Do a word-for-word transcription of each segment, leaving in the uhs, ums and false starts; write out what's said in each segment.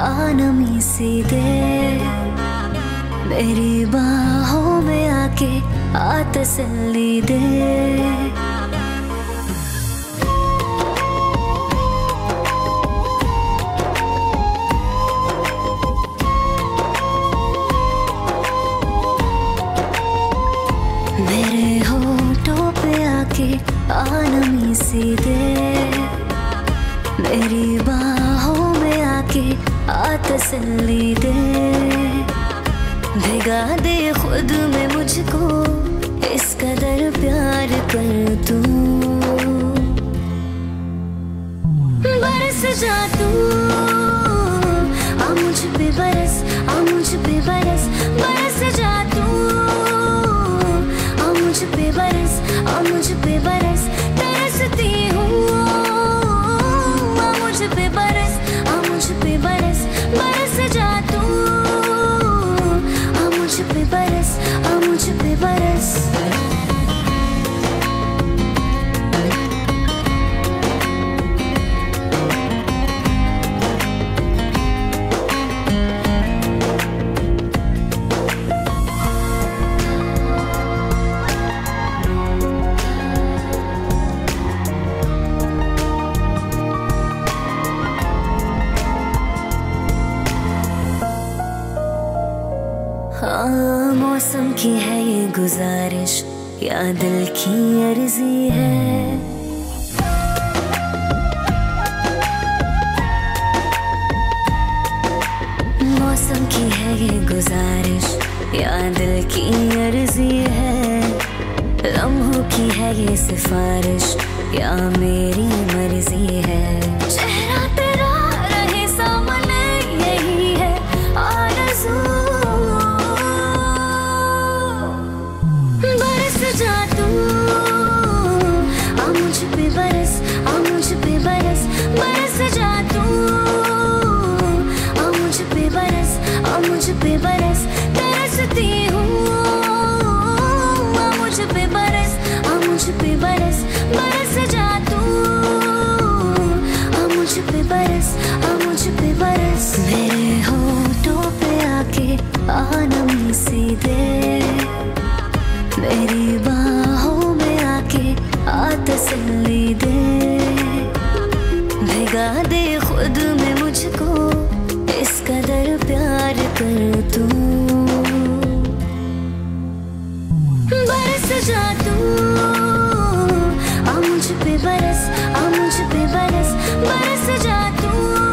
आ नमी सी दे, मेरी बाहों में आके आ तसल्ली दे। मेरे होठों पे आके आ नमी सी दे, मेरी बाहों में आके आ तसल्ली दे। भिगा दे खुद में मुझको, इस कदर प्यार कर तू। बरस जा तू, आ मुझ पे बरस, आ मुझ पे बरस, बरस जा तू। आ मुझ पे बरस, आ मुझ पे बरस, तरसती हूँ। आ मुझ पे बरस, आ मुझ पे बरस, बरस जा तू। आ मुझ पे बरस, आ मुझ पे बरस। हाँ, मौसम की है ये गुजारिश या दिल की अर्जी है। मौसम की है ये गुजारिश या दिल की अर्जी है। लम्हों की है ये सिफारिश या मेरी मर्जी है। चेहरा तेरा रहे सामने, यही है आरज़ू। बरस जा तू, आ मुझ पे बरस, आ मुझ पे बरस, बरस जा तू। आ मुझ पे बरस, आ मुझ पे बरस, तरसती हूँ। आ मुझ पे बरस, आ मुझ पे बरस, बरस जा तू। आ मुझ पे बरस, आ मुझ पे बरस। मेरे होठों पे आके आ नमी सी दे, मेरी बाहों में आके आ तसल्ली दे। भिगा दे खुद में मुझको, इस कदर प्यार कर तू। बरस जा तू, आ मुझ पे बरस, आ मुझ पे बरस, बरस जा तू।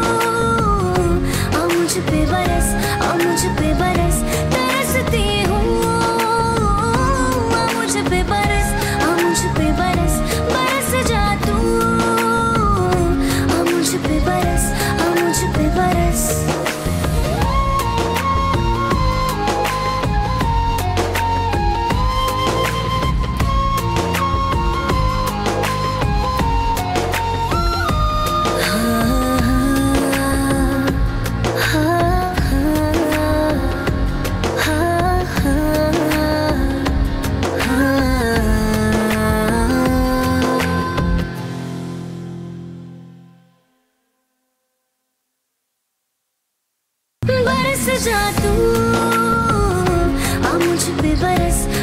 आ मुझ पे बरस, आ मुझ पे बरस, तरसती हूँ। पे बरस, आ मुझ पे बरस, बरस जा तू। आ मुझ पे बरस, आ मुझ पे बरस। बरस जा तू, आ मुझ पे बरस,